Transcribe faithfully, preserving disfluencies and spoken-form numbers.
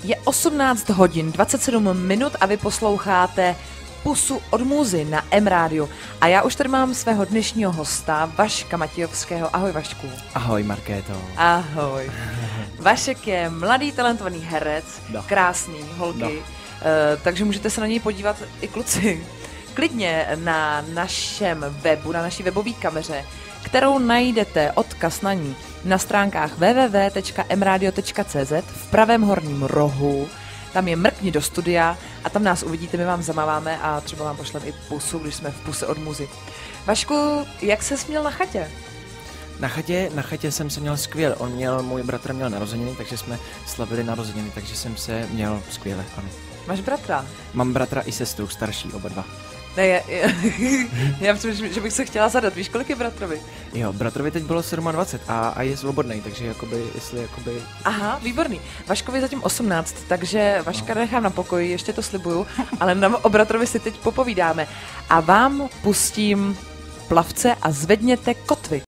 Je osmnáct hodin, dvacet sedm minut a vy posloucháte Pusu od Můzy na M-rádiu. A já už tady mám svého dnešního hosta, Vaška Matějovského. Ahoj, Vašku. Ahoj, Markéto. Ahoj. Vašek je mladý, talentovaný herec, no. krásný, holky, no. uh, takže můžete se na něj podívat i kluci. Klidně na našem webu, na naší webové kameře, kterou najdete, odkaz na ní, na stránkách w w w tečka m radio tečka c z v pravém horním rohu. Tam je mrkni do studia a tam nás uvidíte, my vám zamáváme a třeba vám pošleme i pusu, když jsme v Puse od Můzy. Vašku, jak ses měl na chatě? Na chatě, na chatě jsem se měl skvěle. On měl, můj bratr měl narozeniny, takže jsme slavili narozeniny, takže jsem se měl skvěle, ano. Máš bratra? Mám bratra i sestru, starší oba dva. Ne, je, je, já myslím, že bych se chtěla zadat. Víš, kolik je bratrovi? Jo, bratrovi teď bylo dvacet sedm a, a je svobodný, takže jakoby, jestli jakoby... Aha, výborný. Vaškovi je zatím osmnáct, takže Vaška no. nechám na pokoji, ještě to slibuju, ale na, o bratrovi si teď popovídáme. A vám pustím Plavce a zvedněte kotvy.